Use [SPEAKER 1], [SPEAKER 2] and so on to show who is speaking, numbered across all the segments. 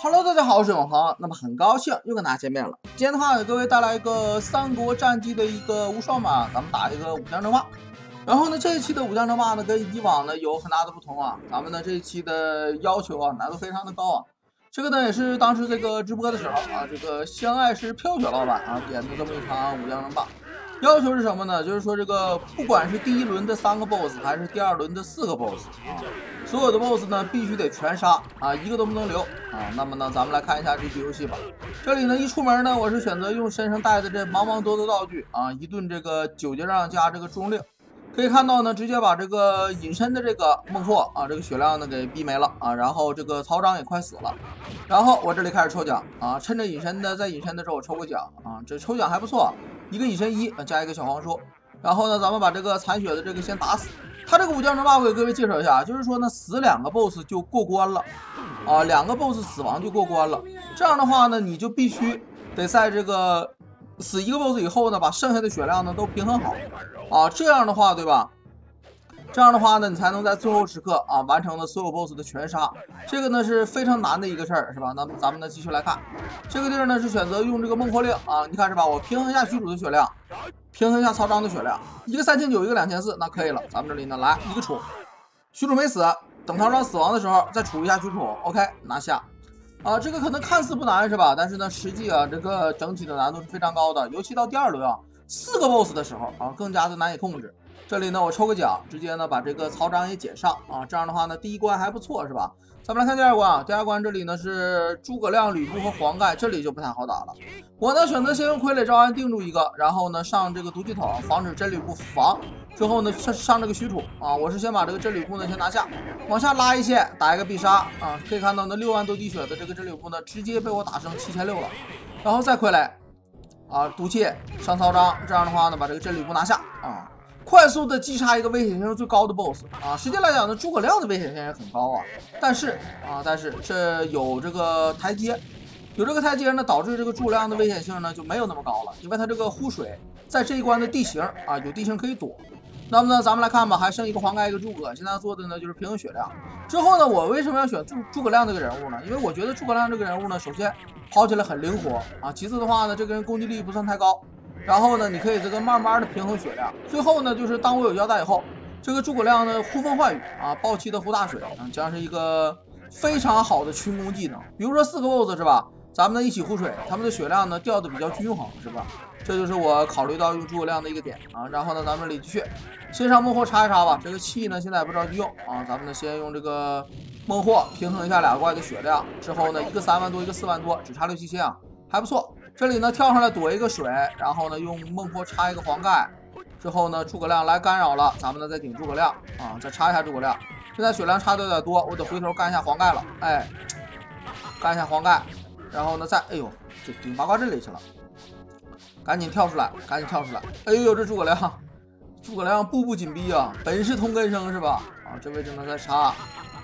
[SPEAKER 1] Hello， 大家好，我是永恒。那么很高兴又跟大家见面了。今天的话，给各位带来一个三国战记的一个无双版，咱们打一个武将争霸。然后呢，这一期的武将争霸呢，跟以往呢有很大的不同啊。咱们呢这一期的要求啊，难度非常的高啊。这个呢也是当时这个直播的时候啊，这个相爱是飘雪老板啊点的这么一场武将争霸。要求是什么呢？就是说这个不管是第一轮的3个 BOSS 还是第2轮的4个 BOSS 啊，所有的 BOSS 呢必须得全杀啊，一个都不能留啊。那么呢，咱们来看一下这局游戏吧。这里呢一出门呢，我是选择用身上带的这茫茫多的道具啊，一顿这个9节杖加这个中令，可以看到呢，直接把这个隐身的这个孟获啊，这个血量呢给逼没了啊，然后这个曹彰也快死了。然后我这里开始抽奖啊，趁着隐身的在隐身的时候我抽个奖啊，这抽奖还不错。一个隐身衣加一个小黄书，然后呢，咱们把这个残血的这个先打死。他这个武将争霸我给各位介绍一下，就是说呢，死2个 BOSS 就过关了啊，2个 BOSS 死亡就过关了。这样的话呢，你就必须得在这个死1个 BOSS 以后呢，把剩下的血量呢都平衡好啊，这样的话，对吧？这样的话呢，你才能在最后时刻啊完成了所有 BOSS 的全杀。这个呢是非常难的一个事儿，是吧？那么咱们呢继续来看，这个地儿呢是选择用这个孟获令啊，你看是吧？我平衡一下许褚的血量，平衡一下曹彰的血量，一个3900，一个2400，那可以了。咱们这里呢来一个储，许褚没死，等曹彰死亡的时候再储一下许褚 ，OK 拿下。啊，这个可能看似不难是吧？但是呢，实际啊这个整体的难度是非常高的，尤其到第2轮啊4个 BOSS 的时候啊更加的难以控制。这里呢，我抽个奖，直接呢把这个曹彰也捡上啊，这样的话呢，第1关还不错，是吧？咱们来看第2关啊，第2关这里呢是诸葛亮、吕布和黄盖，这里就不太好打了。我呢选择先用傀儡招安定住一个，然后呢上这个毒气筒，防止真吕布防。之后呢上这个许褚啊，我是先把这个真吕布呢先拿下，往下拉一线，打一个必杀啊，可以看到呢6万多滴血的这个真吕布呢，直接被我打成7600了，然后再傀儡啊，毒气上曹彰，这样的话呢把这个真吕布拿下啊。快速的击杀一个危险性最高的 BOSS 啊！实际来讲呢，诸葛亮的危险性也很高啊，但是这有这个台阶，有这个台阶呢，导致这个诸葛亮的危险性呢就没有那么高了，因为他这个护水在这一关的地形啊有地形可以躲。那么呢，咱们来看吧，还剩一个黄盖一个诸葛，现在做的呢就是平衡血量。之后呢，我为什么要选诸葛亮这个人物呢？因为我觉得诸葛亮这个人物呢，首先跑起来很灵活啊，其次的话呢，这个人攻击力不算太高。然后呢，你可以这个慢慢的平衡血量。最后呢，就是当我有交代以后，这个诸葛亮呢呼风唤雨啊，暴气的呼大水啊，将是一个非常好的群攻技能。比如说4个 BOSS 是吧？咱们呢一起呼水，他们的血量呢掉的比较均衡，是吧？这就是我考虑到用诸葛亮的一个点啊。然后呢，咱们这里继续先上孟获插一插吧。这个气呢现在也不着急用啊，咱们呢先用这个孟获平衡一下2个怪的血量，之后呢一个3万多，一个4万多，只差6、7千啊，还不错。这里呢跳上来躲一个水，然后呢用孟获插一个黄盖，之后呢诸葛亮来干扰了，咱们呢再顶诸葛亮啊，再插一下诸葛亮。现在血量差的有点多，我得回头干一下黄盖了，哎，干一下黄盖，然后呢再哎呦就顶八卦阵里去了，赶紧跳出来，赶紧跳出来！哎呦这诸葛亮步步紧逼啊，本是同根生是吧？啊这位置呢再插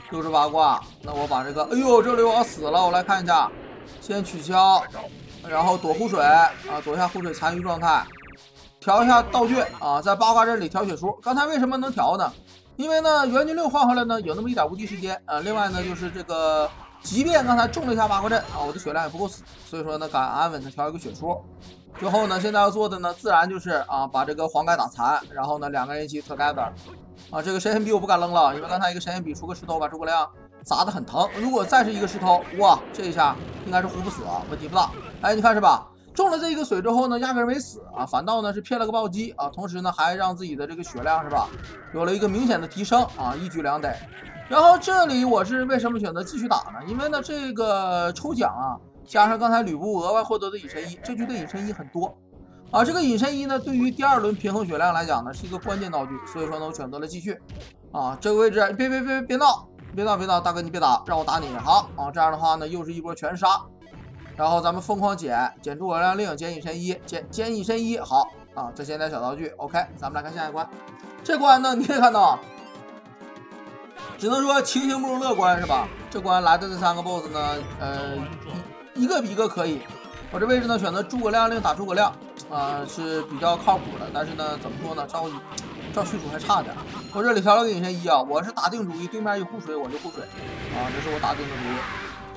[SPEAKER 1] 68卦，那我把这个哎呦这里我要死了，我来看一下，先取消。然后躲护水啊，躲一下护水残余状态，调一下道具啊，在八卦阵里调血书。刚才为什么能调呢？因为呢元军令换回来呢有那么一点无敌时间啊。另外呢就是这个，即便刚才中了一下八卦阵啊，我的血量也不够死，所以说呢敢安稳的调一个血书。之后呢现在要做的呢自然就是啊把这个黄盖打残，然后呢2个人一起 together 啊，这个神仙笔我不敢扔了，因为刚才一个神仙笔出个石头把诸葛亮砸得很疼，如果再是一个石头，哇，这一下应该是糊不死啊，问题不大。哎，你看是吧？中了这一个水之后呢，压根没死啊，反倒呢是骗了个暴击啊，同时呢还让自己的这个血量是吧，有了一个明显的提升啊，一举2得。然后这里我是为什么选择继续打呢？因为呢这个抽奖啊，加上刚才吕布额外获得的隐身衣，这局的隐身衣很多啊，这个隐身衣呢对于第2轮平衡血量来讲呢是一个关键道具，所以说呢我选择了继续啊，这个位置别闹。别闹，大哥你别打，让我打你。好啊，这样的话呢，又是一波全杀。然后咱们疯狂捡诸葛亮令，捡隐身衣，捡隐身衣。好啊，再捡点小道具。OK， 咱们来看下一关。这关呢，你可以看到啊，只能说情形不容乐观是吧？这关来的这3个 BOSS 呢，一个比一个可以。我这位置呢选择诸葛亮令打诸葛亮啊，是比较靠谱的。但是呢，怎么说呢，照许褚还差点。我这里调了个隐身衣啊，我是打定主意，对面一护水我就护水啊，这是我打定的主意。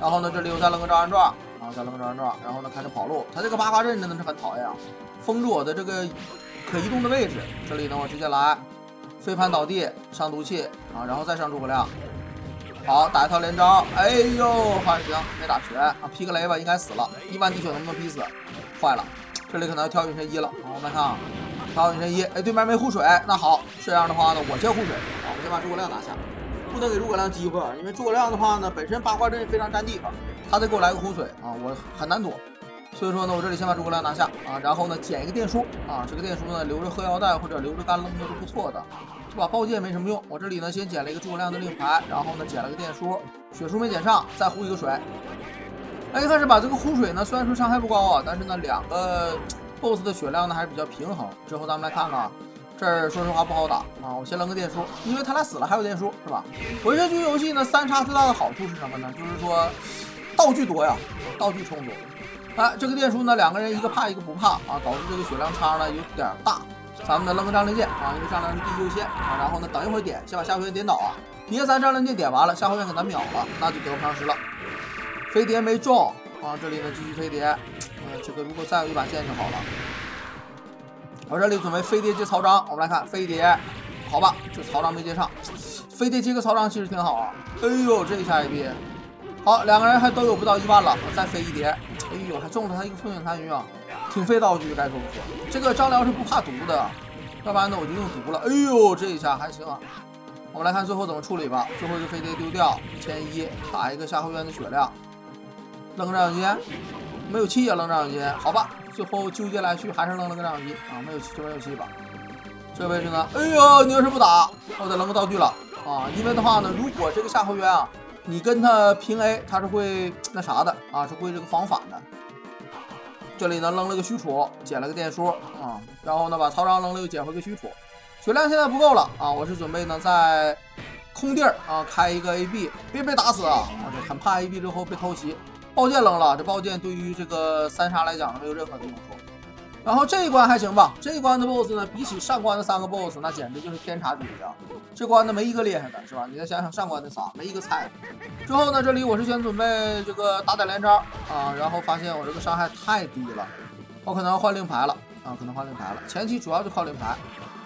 [SPEAKER 1] 然后呢，这里又再扔个照暗撞，再扔个照暗撞，然后呢开始跑路。他这个八卦阵真的是很讨厌啊，封住我的这个可移动的位置。这里呢，我直接来飞盘倒地，上毒气然后再上诸葛亮。好，打一套连招，哎呦，还行，没打全劈个雷吧，应该死了。1万滴血能不能劈死？坏了，这里可能要跳陨神1了。我们看跳陨神1，哎，对面没护水，那好，这样的话呢，我先护水，我先把诸葛亮拿下。不能给诸葛亮机会，因为诸葛亮的话呢，本身八卦阵非常占地方，他再给我来个护水我很难躲。所以说呢，我这里先把诸葛亮拿下然后呢捡一个电书这个电书呢留着喝腰带或者留着干扔都是不错的，是吧？宝剑没什么用，我这里呢先捡了一个诸葛亮的令牌，然后呢捡了个电书，血书没捡上，再护一个水。一开始把这个护水呢，虽然说伤害不高但是呢2个 BOSS 的血量呢还是比较平衡。之后咱们来看看。这儿说实话不好打我先扔个电书，因为他俩死了还有电书，是吧？文学局游戏呢3杀最大的好处是什么呢？就是说道具多呀，道具充足。这个电书呢2个人一个怕一个不怕导致这个血量差呢有点大。咱们呢扔个张灵剑因为上来是第一优先然后呢等一会儿点，先把夏侯渊点倒叠3张灵剑点完了，夏侯渊给咱秒了，那就得不偿失了。飞碟没中这里呢继续飞碟，这个如果再有一把剑就好了。我这里准备飞碟接曹彰，我们来看飞碟，好吧，这曹彰没接上，飞碟接个曹彰其实挺好哎呦，这一下一逼，好，2个人还都有不到1万了，我再飞一碟，哎呦，还中了他一个风卷残余挺费道具，该说不说。这个张辽是不怕毒的，要不然呢我就用毒了。哎呦，这一下还行我们来看最后怎么处理吧。最后一个飞碟丢掉，1001打一个夏侯渊的血量，扔张小金，没有气扔张小金，好吧。最后纠结来去还是扔了个张小金没有气就没有气吧。这位置呢，哎呦，你要是不打，我得扔个道具了因为的话呢，如果这个夏侯渊你跟他平 A， 他是会那啥的是会这个防反的。这里呢扔了个许褚，捡了个电书然后呢把曹彰扔了又捡回个许褚，血量现在不够了我是准备呢在空地开一个 AB， 别被打死这很怕 AB 之后被偷袭。宝剑扔了，这宝剑对于这个3杀来讲呢没有任何的用处。然后这一关还行吧，这一关的 BOSS 呢比起上关的3个 BOSS 那简直就是天差地别这关呢没一个厉害的，是吧？你再想想上关的仨，没一个菜的。之后呢，这里我是先准备这个打连招然后发现我这个伤害太低了，我可能要换令牌了可能换令牌了。前期主要就靠令牌。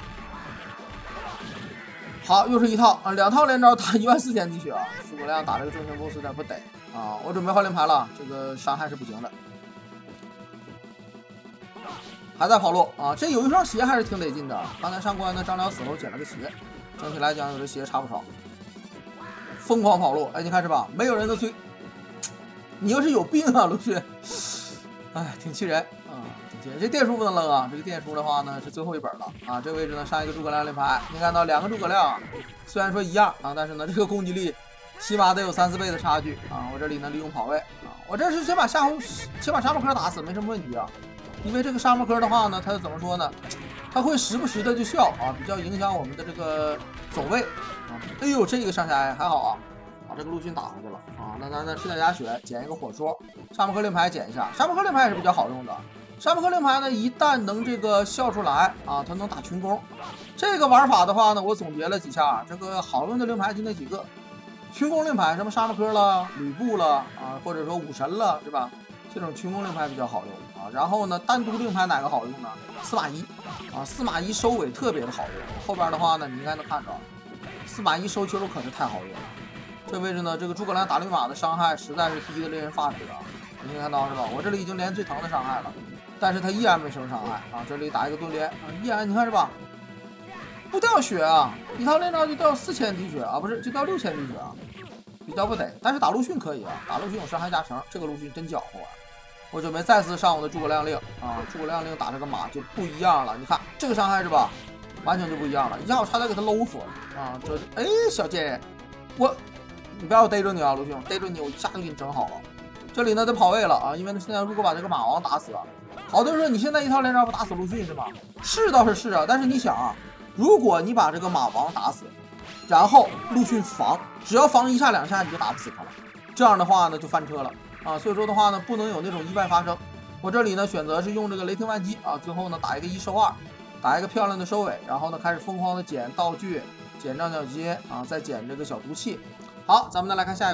[SPEAKER 1] 好，又是一套2套连招打14000滴血诸葛亮打这个正线 BOSS 有点不得我准备换令牌了，这个伤害是不行的。还在跑路这有一双鞋还是挺得劲的。刚才上关呢，张辽死后捡了个鞋，整体来讲有这鞋差不少。疯狂跑路，你看是吧？没有人能追。你要是有病陆逊，挺气人挺气人。这电书不能扔这个电书的话呢是最后一本了这个位置呢上一个诸葛亮令牌，你看到2个诸葛亮虽然说一样但是呢这个攻击力起码得有3、4倍的差距我这里呢利用跑位我这是先把沙漠科打死没什么问题因为这个沙漠科的话呢，它怎么说呢？它会时不时的就笑比较影响我们的这个走位哎呦，这个上下还好把这个陆逊打回去了那咱再吃点鸭血，捡一个火说，沙漠科令牌捡一下。沙漠科令牌也是比较好用的。沙漠科令牌呢，一旦能这个笑出来它能打群攻。这个玩法的话呢，我总结了几下，这个好用的令牌就那几个。群攻令牌，什么沙漠科了、吕布了或者说武神了，是吧？这种群攻令牌比较好用然后呢，单独令牌哪个好用呢？司马懿司马懿收尾特别的好用。后边的话呢，你应该能看着，司马懿收球可是太好用了。这位置呢，这个诸葛亮打绿马的伤害实在是低的令人发指你能看到是吧？我这里已经连最疼的伤害了，但是他依然没受伤害这里打一个盾连依然你看是吧？不掉血一套连招就掉4000滴血不是，就掉6000滴血比较不得。但是打陆逊可以打陆逊有伤害加成，这个陆逊真搅和我准备再次上我的诸葛亮令诸葛亮令打这个马就不一样了，你看这个伤害是吧？完全就不一样了，一下我差点给他搂死这小贱人，你不要我逮着你陆逊，逮着你我一下就给你整好了。这里呢得跑位了因为现在如果把这个马王打死好多人说你现在一套连招不打死陆逊是吗？是倒是但是你想如果你把这个马王打死，然后陆逊防，只要防1下2下你就打不死他了，这样的话呢就翻车了所以说的话呢不能有那种意外发生。我这里呢选择是用这个雷霆万击最后呢打一个1收2，打一个漂亮的收尾，然后呢开始疯狂的捡道具，捡张小金再捡这个小毒气。好，咱们再来看下一关。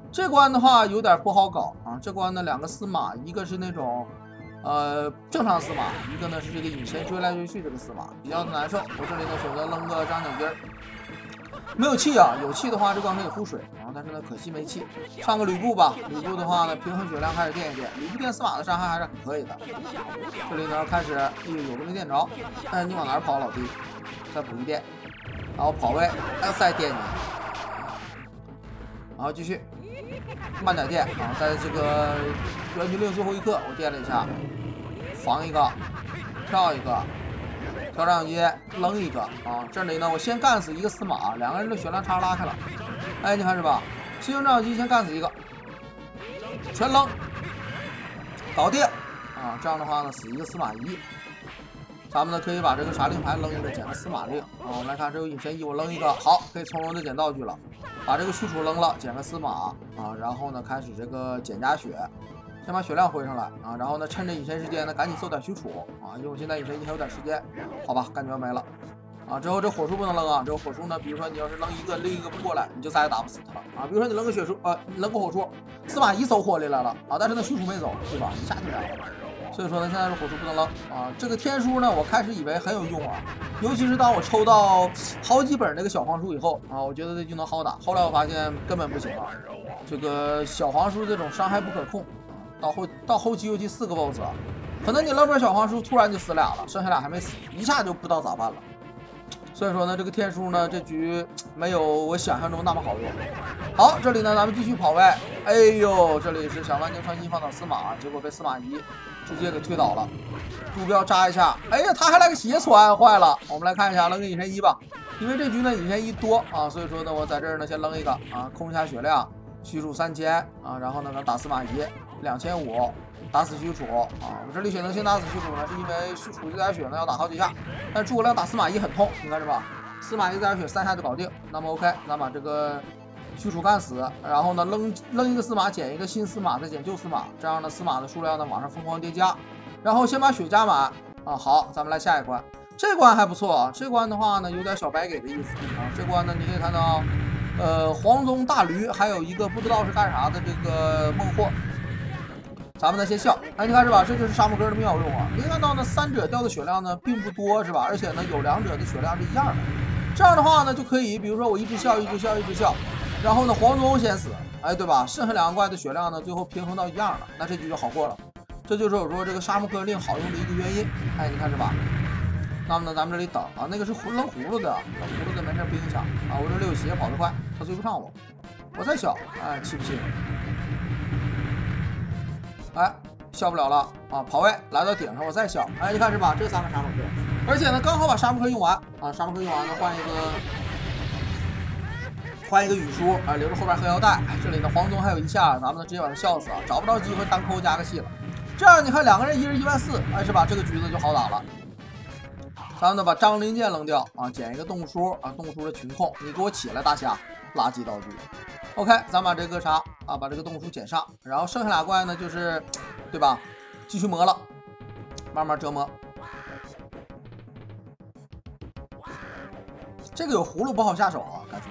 [SPEAKER 1] 这关的话有点不好搞啊，这关呢2个司马，一个是那种正常司马，一个呢是这个隐身追来追去这个司马，比较难受。我这里呢选择扔个张奖金，没有气啊，有气的话这关可以护水啊，但是呢可惜没气。上个吕布吧，吕布的话呢平衡血量开始垫一垫，吕布垫司马的伤害还是很可以的。这里呢开始有个没垫着，你往哪儿跑老弟？再补一垫，然后跑位，再垫你，然后继续慢点垫啊，在这个援军令最后一刻我垫了一下，防一个，跳一个。挑战机扔一个啊！这里呢，我先干死一个司马，2个人的血量差拉开了。哎，你看是吧？先用战机先干死一个，全扔，搞定啊！这样的话呢，死一个司马懿。咱们呢可以把这个杀令牌扔一个，捡个司马令啊。我们来看这有隐身衣，我扔一个，好，可以从容的捡道具了。把这个虚储扔了，捡个司马啊，然后呢开始这个减加血。先把血量回上来啊，然后呢，趁着隐身时间呢，赶紧搜点虚储啊，因为我现在隐身还有点时间，好吧，感觉没了啊。之后这火树不能扔啊，这个火树呢，比如说你要是扔一个，另一个不过来，你就再也打不死他了啊。比如说你扔个血树，你扔个火树，司马懿走火里来了啊，但是那虚储没走，对吧？一下就来了。所以说呢，现在是火树不能扔啊。这个天书呢，我开始以为很有用啊，尤其是当我抽到好几本那个小黄书以后啊，我觉得这就能好打。后来我发现根本不行啊，这个小黄书这种伤害不可控。到后期，尤其4个 BOSS， 可能你扔本小黄书突然就死俩了，剩下俩还没死，一下就不知道咋办了。所以说呢，这个天书呢，这局没有我想象中那么好用。好，这里呢咱们继续跑位，哎呦，这里是想万箭穿心放倒司马，结果被司马懿直接给推倒了。目标扎一下，哎呀，他还来个斜穿，坏了。我们来看一下，扔个隐身衣吧，因为这局呢隐身衣多啊，所以说呢我在这儿呢先扔一个啊，控一下血量，虚储3000啊，然后呢咱打司马懿。2500打死虚储啊！我这里选择性打死虚储呢，是因为虚储一点血呢要打好几下，但诸葛亮打司马懿很痛，你看是吧？司马懿一点血3下就搞定。那么 OK， 咱把这个虚储干死，然后呢扔一个司马，捡一个新司马，再捡旧司马，这样的司马的数量呢往上疯狂叠加，然后先把血加满啊！好，咱们来下一关，这关还不错啊，这关的话呢有点小白给的意思啊。这关呢你可以看到，黄忠大驴，还有一个不知道是干啥的这个孟获。咱们呢先笑，哎，你看是吧？这就是沙漠哥的妙用啊！你看到呢，3者掉的血量呢并不多，是吧？而且呢有2者的血量是一样的。这样的话呢就可以，比如说我一直笑，然后呢黄忠先死，哎，对吧？剩下2个怪的血量呢最后平衡到一样了，那这局就好过了。这就是我说这个沙漠哥令好用的一个原因。哎，你看是吧？那么呢咱们这里等啊，那个是扔葫芦的，扔葫芦的没事不影响啊。我这里有鞋跑得快，他追不上我，我再笑，哎，气不气？哎，笑不了了啊！跑位来到顶上，我再笑。哎，你看是吧？这3个沙漠克，而且呢，刚好把沙漠克用完啊！沙漠克用完呢，换一个羽书啊，留着后边黑腰带。这里呢，黄忠还有1下，咱们呢直接把他笑死啊！找不着机会单抠加个戏了。这样你看2个人一人14000，哎，是吧？这个局子就好打了。咱们呢把张灵剑扔掉啊，捡一个动物书啊，动物书的群控，你给我起来，大侠！垃圾道具。OK， 咱把这个啥啊，把这个动物书捡上，然后剩下俩怪呢，就是，对吧？继续磨了，慢慢折磨。这个有葫芦不好下手啊，该说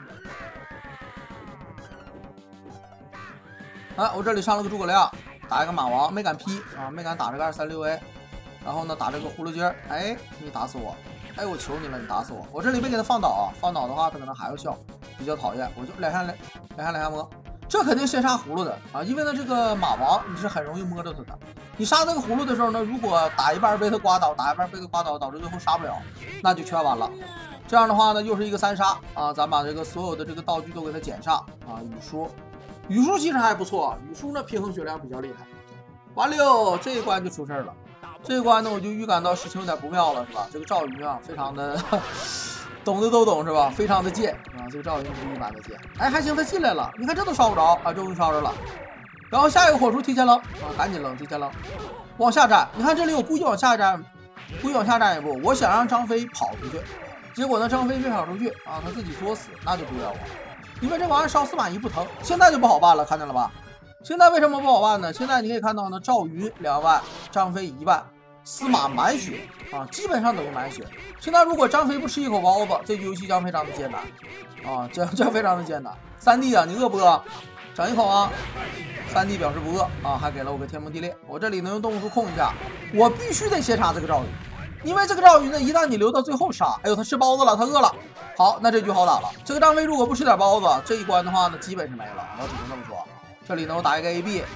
[SPEAKER 1] 是。哎，我这里上了个诸葛亮，打一个马王，没敢劈啊，没敢打这个236A， 然后呢打这个葫芦精儿，哎，你打死我！哎，我求你了，你打死我！我这里没给他放倒啊，放倒的话他可能还要笑。比较讨厌，我就两下摸，这肯定先杀葫芦的啊，因为呢这个马王你是很容易摸着他的。你杀这个葫芦的时候呢，如果打一半被他刮倒，打一半被他刮倒，导致最后杀不了，那就全完了。这样的话呢，又是一个3杀啊，咱把这个所有的这个道具都给他捡上啊。羽书其实还不错，羽书呢平衡血量比较厉害。完了，这一关就出事了。这一关呢，我就预感到事情有点不妙了，是吧？这个赵云啊，非常的。懂的都懂是吧？非常的贱啊！这个赵云是一般的贱。哎，还行，他进来了。你看这都烧不着啊，终于烧着了。然后下一个火术提前扔啊，赶紧扔，提前扔，往下站。你看这里我故意往下站一步，我想让张飞跑出去，结果呢张飞没跑出去啊，他自己作死，那就不怨我。因为这玩意儿烧司马懿不疼，现在就不好办了，看见了吧？现在为什么不好办呢？现在你可以看到呢，赵云2万，张飞1万。司马满血啊，基本上等于满血。现在如果张飞不吃一口包子，这局游戏将非常的艰难啊，将非常的艰难。3弟啊，你饿不饿？ 整一口啊！3D 表示不饿啊，还给了我个天崩地裂。我这里能用动物术控一下，我必须得先杀这个赵云，因为这个赵云呢，一旦你留到最后杀，哎呦，他吃包子了，他饿了。好，那这局好打了。这个张飞如果不吃点包子，这一关的话呢，基本是没了。我只能这么说。这里呢，我打一个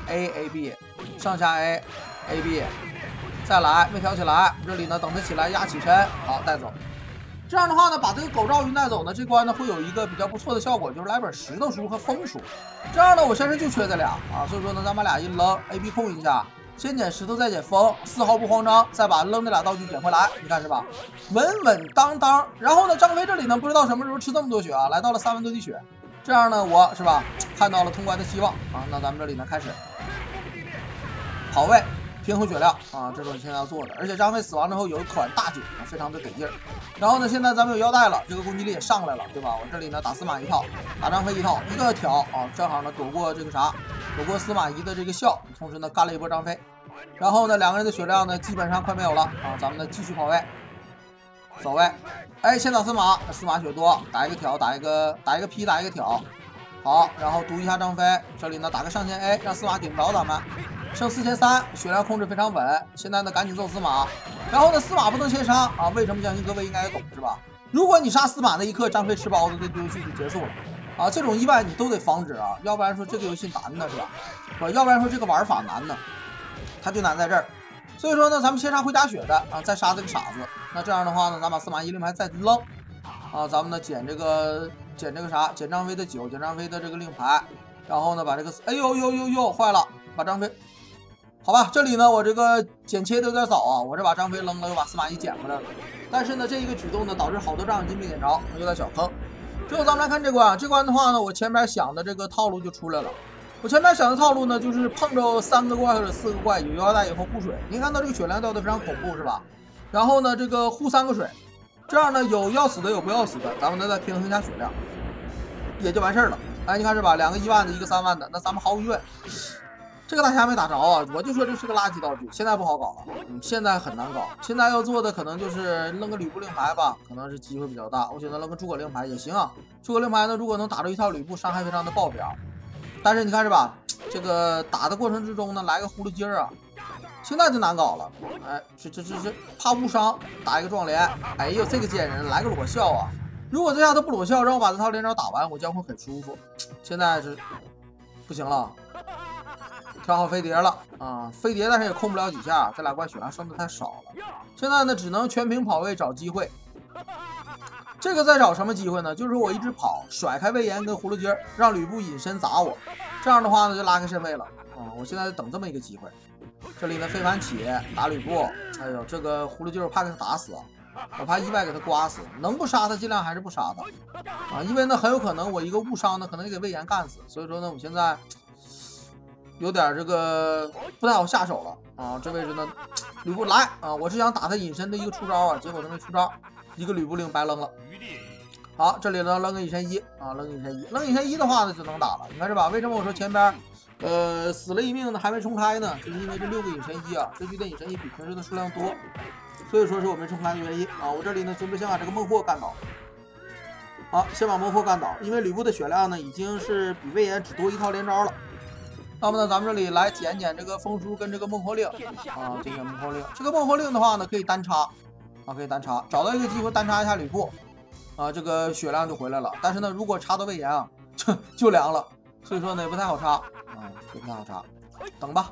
[SPEAKER 1] AB， 上下 AB， 再来，没挑起来。这里呢，等他起来压起身，好带走。这样的话呢，把这个狗赵云带走呢，这关呢会有一个比较不错的效果，就是来本石头书和风书。这样呢，我身上就缺这俩啊，所以说呢，咱把俩一扔 ，AB 控一下，先捡石头再捡风，丝毫不慌张，再把扔那俩道具捡回来，你看是吧？稳稳当当。然后呢，张飞这里呢，不知道什么时候吃这么多血啊，来到了3万多滴血。这样呢，我是吧，看到了通关的希望啊。那咱们这里呢，开始跑位。平衡血量啊，这是我现在要做的。而且张飞死亡之后有一款大酒，非常的给劲儿。然后呢，现在咱们有腰带了，这个攻击力也上来了，对吧？我这里呢打司马一套，打张飞一套，一个挑啊，正好呢躲过这个啥，躲过司马懿的这个笑，同时呢干了一波张飞。然后呢，两个人的血量呢基本上快没有了啊，咱们呢继续跑位，走位。哎，先打司马，司马血多，打一个挑，打一个劈，打一个挑。好，然后毒一下张飞，这里呢打个上前 A， 让司马顶不着咱们。剩4300，血量控制非常稳。现在呢，赶紧揍司马。然后呢，司马不能先杀啊！为什么？相信各位应该也懂是吧？如果你杀司马那一刻，张飞吃包子，这游戏就结束了啊！这种意外你都得防止啊，要不然说这个游戏难呢是吧？要不然说这个玩法难呢，它就难在这儿。所以说呢，咱们先杀会加血的啊，再杀这个傻子。那这样的话呢，咱把司马懿令牌再扔啊，咱们呢捡这个啥，捡张飞的酒，捡张飞的这个令牌，然后呢把这个哎呦坏了，把张飞。好吧，这里呢，我这个剪切的有点早啊，我这把张飞扔了，又把司马懿捡回来了。但是呢，这一个举动呢，导致好多仗金没捡着，有点小坑。最后咱们来看这关，这关的话呢，我前面想的这个套路就出来了。我前面想的套路呢，就是碰着3个怪或者4个怪，有腰带以后护水。你看到这个血量掉的非常恐怖是吧？然后呢，这个护3个水，这样呢有要死的，有不要死的，咱们呢再平衡一下血量，也就完事儿了。哎，你看是吧？两个1万的，一个3万的，那咱们毫无疑问。这个大侠没打着啊，我就说这是个垃圾道具，现在不好搞了，现在很难搞。现在要做的可能就是扔个吕布令牌吧，可能是机会比较大。我觉得扔个诸葛令牌也行啊，诸葛令牌呢，如果能打着一套吕布，伤害非常的爆表。但是你看是吧，这个打的过程之中呢，来个葫芦筋儿啊，现在就难搞了。哎，这怕误伤，打一个撞连，哎呦这个贱人来个裸笑啊！如果这下他不裸笑，让我把这套连招打完，我将会很舒服。现在是不行了。调好飞碟了啊，飞碟但是也控不了几下，这俩怪血量剩的太少了。现在呢，只能全屏跑位找机会。这个在找什么机会呢？就是我一直跑，甩开魏延跟葫芦筋，让吕布隐身砸我。这样的话呢，就拉开身位了啊！我现在等这么一个机会。这里呢，飞盘起打吕布，哎呦，这个葫芦筋我怕给他打死，我怕意外给他刮死，能不杀他尽量还是不杀他啊，因为呢很有可能我一个误伤呢，可能给魏延干死。所以说呢，我现在。有点这个不太好下手了啊！这位置呢，吕布来啊！我是想打他隐身的一个出招啊，结果他没出招，一个吕布令白扔了。好，这里呢扔个隐身一啊，扔隐身一的话呢就能打了，你看是吧？为什么我说前边死了一命呢还没重开呢？就是因为这6个隐身一啊，这局的隐身一比平时的数量多，所以说是我没重开的原因啊。我这里呢准备先把这个孟获干倒。好，先把孟获干倒，因为吕布的血量呢已经是比魏延只多一套连招了。那么呢，咱们这里来捡这个风书跟这个孟获令啊，捡孟获令。这个孟获令的话呢，可以单插啊，可以单插，找到一个机会单插一下吕布啊，这个血量就回来了。但是呢，如果插到魏延啊，就凉了，所以说呢也不太好插啊，也不太好插。等吧，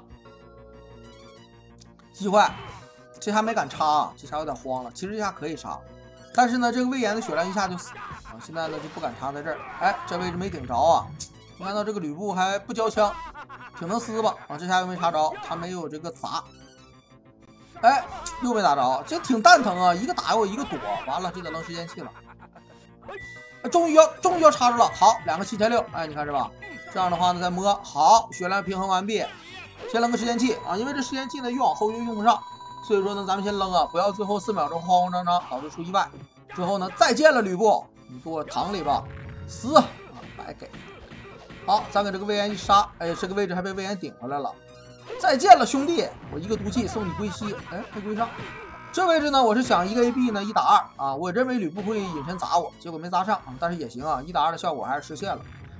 [SPEAKER 1] 机会，这下没敢插啊，这下有点慌了。其实这下可以插，但是呢，这个魏延的血量一下就死啊，现在呢就不敢插在这儿。哎，这位置没顶着啊。你看到这个吕布还不交枪，挺能撕吧啊！这下又没插着，他没有这个砸，哎，又没打着，这挺蛋疼啊！一个打我，一个躲，完了就得扔时间器了。终于要插住了，好，2个7600，哎，你看是吧？这样的话呢，再摸，好，血量平衡完毕，先扔个时间器啊，因为这时间器呢越往后越用不上，所以说呢，咱们先扔啊，不要最后4秒钟慌慌张张导致出意外。之后呢，再见了吕布，你给我躺里吧，死啊，白给。好，咱给这个魏延一杀，哎，这个位置还被魏延顶回来了。再见了，兄弟！我一个毒气送你归西，哎，没归上。这位置呢，我是想一个 AB 呢1打2啊，我认为吕布会隐身砸我，结果没砸上啊，但是也行啊，1打2的效果还是实现了。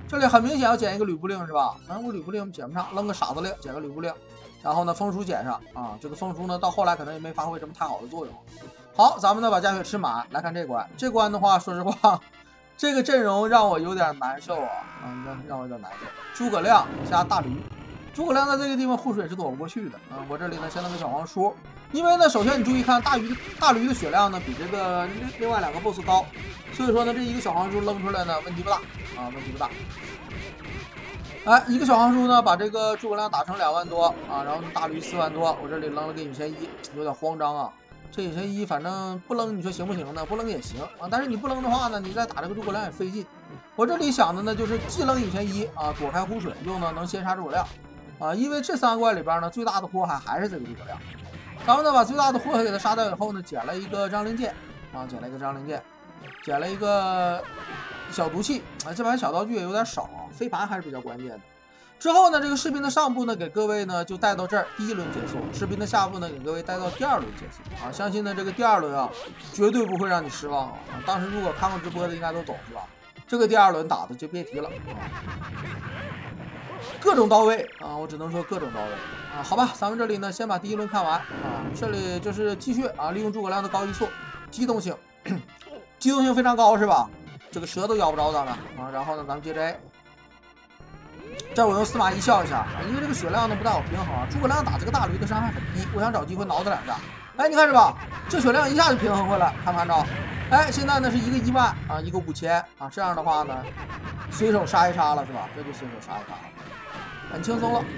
[SPEAKER 1] 这里很明显要捡一个吕布令是吧？那我吕布令捡不上，扔个傻子令，捡个吕布令。然后呢，风叔捡上啊，这个风叔呢到后来可能也没发挥什么太好的作用。好，咱们呢把加血吃满，来看这关。这关的话，说实话，这个阵容让我有点难受啊，让我有点难受。诸葛亮加大驴，诸葛亮在这个地方护水是躲不过去的啊。我这里呢先弄个小黄书，因为呢，首先你注意看大驴的血量呢比这个另外2个 BOSS 高，所以说呢这一个小黄书扔出来呢问题不大啊，问题不大。哎，一个小黄书呢，把这个诸葛亮打成2万多啊，然后大驴4万多，我这里扔了个隐身衣，有点慌张啊。这隐身衣反正不扔，你说行不行呢？不扔也行啊，但是你不扔的话呢，你再打这个诸葛亮也费劲。我这里想的呢，就是既扔隐身衣啊，躲开湖水，又呢能先杀诸葛亮啊，因为这3关里边呢，最大的祸害还是这个诸葛亮。咱们呢把最大的祸害给他杀掉以后呢，捡了一个张灵剑啊，捡了一个小毒气啊，这盘小道具也有点少啊，飞盘还是比较关键的。之后呢，这个视频的上部呢，给各位呢就带到这儿，第1轮结束；视频的下部呢，给各位带到第2轮结束啊。相信呢这个第2轮啊，绝对不会让你失望啊。当时如果看过直播的应该都懂是吧？这个第2轮打的就别提了啊，各种到位啊，我只能说各种到位啊。好吧，咱们这里呢先把第1轮看完啊，这里就是继续啊，利用诸葛亮的高移速，机动性非常高是吧？这个蛇都咬不着咱们啊。然后呢，咱们接着 A。这我用司马懿笑一下啊，因为这个血量呢不太好平衡啊。诸葛亮打这个大驴的伤害很低，我想找机会挠他2下。哎，你看是吧？这血量一下就平衡回来，看没看着？哎，现在呢是一个1万啊，一个5000啊，这样的话呢，随手杀一杀了是吧？这就随手杀一杀了，很轻松了。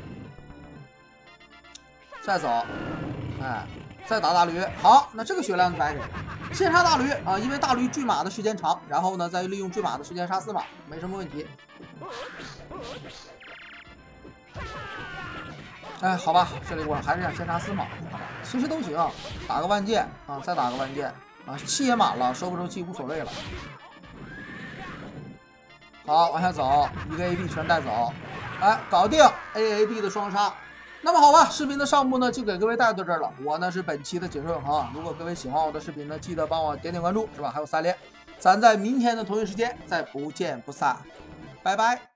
[SPEAKER 1] 再走，哎，再打大驴。好，那这个血量就白给了。先杀大驴啊，因为大驴坠马的时间长，然后呢再利用坠马的时间杀司马，没什么问题。哎，好吧，这里我还是想先杀司马，其实都行，打个万箭啊，再打个万箭啊，气也满了，收不收气无所谓了。好，往下走，一个 AB 全带走，哎，搞定 AAB 的双杀。那么好吧，视频的上部呢就给各位带到这儿了。我呢是本期的解说永恒，如果各位喜欢我的视频呢，记得帮我点点关注，是吧？还有3连，咱在明天的同一时间再不见不散，拜拜。